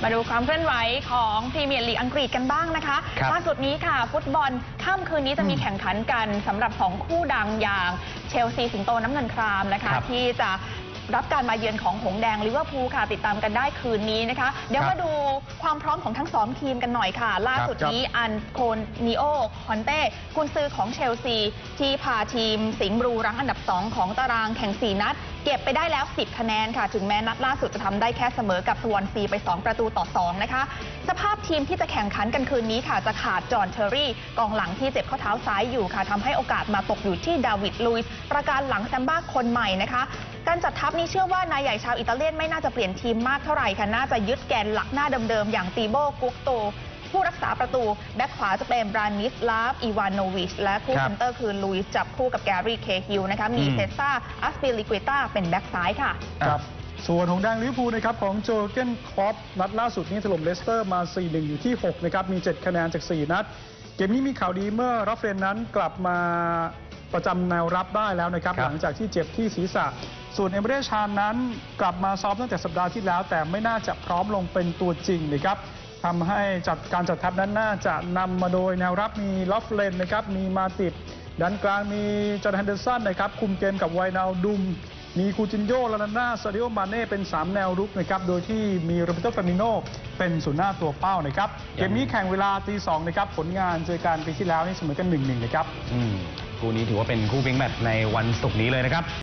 มาดูความเคลื่อนไหวของพรีเมียร์ลีกอังกฤษกันบ้างนะคะล่าสุดนี้ค่ะฟุตบอลค่ำคืนนี้จะมีแข่งขันกันสำหรับ2คู่ดังอย่างเชลซีสิงโตน้ำเงินครามนะคะที่จะรับการมาเยือนของหงแดงลิเวอร์พูลค่ะติดตามกันได้คืนนี้นะคะเดี๋ยวมาดูความพร้อมของทั้ง2ทีมกันหน่อยค่ะล่าสุดนี้อันโคนิโอคอนเต้กุนซือของเชลซีที่พาทีมสิงห์บลูรั้งอันดับ2ของตารางแข่ง4นัดเก็บไปได้แล้ว10คะแนนค่ะถึงแม้นัดล่าสุดจะทำได้แค่เสมอกับสวอนซีไป2-2นะคะสภาพทีมที่จะแข่งขันกันคืนนี้ค่ะจะขาดจอห์นเทอร์รี่กองหลังที่เจ็บข้อเท้าซ้ายอยู่ค่ะทำให้โอกาสมาตกอยู่ที่ดาวิดลุยส์ประการหลังแซมบ้าคนใหม่นะคะการจัดทัพนี้เชื่อว่านายใหญ่ชาวอิตาเลียนไม่น่าจะเปลี่ยนทีมมากเท่าไหร่ค่ะน่าจะยึดแกนหลักหน้าเดิมๆอย่างตีโบกุกโตผู้รักษาประตูแบ็คขวาจะเป็นบรานิสลาฟอีวานโนวิชและคู่เซนเตอร์คือลุยส์จับคู่กับแกรี่เคฮิลนะคะมีเซซ่าอัสปิลิกวิต้าเป็นแบ็คซ้ายค่ะส่วนหงแดงลิเวอร์พูลนะครับของโจเกนคล็อปนัดล่าสุดนี้ถล่มเลสเตอร์มา 4-1 อยู่ที่6นะครับมี7คะแนนจาก4นัดเกมนี้มีข่าวดีเมื่อราฟเรนนั้นกลับมาประจำแนวรับได้แล้วนะครับหลังจากที่เจ็บที่ศีรษะส่วนเอเมเรชานนั้นกลับมาซ้อมตั้งแต่สัปดาห์ที่แล้วแต่ไม่น่าจะพร้อมลงเป็นตัวจริงนะครับทำให้การจัดทัพนั้นน่าจะนำมาโดยแนวรับมีลอฟเลนนะครับมีมาติดด้านกลางมีจอร์แดน เฮนเดอร์สันนะครับคุมเกมกับไวนาลดุมมีคูจินโญ่ลานาน่าซาดิโอมาเน่เป็น3แนวรุกนะครับโดยที่มีโรเบโต เฟร์มิโน่เป็นศูนย์หน้าตัวเป้านะครับเกมนี้แข่งเวลาตี 2นะครับผลงานเจอกันปีที่แล้วนี่เสมอกัน 1-1 นะครับคู่นี้ถือว่าเป็นคู่บิ๊กแมตช์ในวันศุกร์นี้เลยนะครับ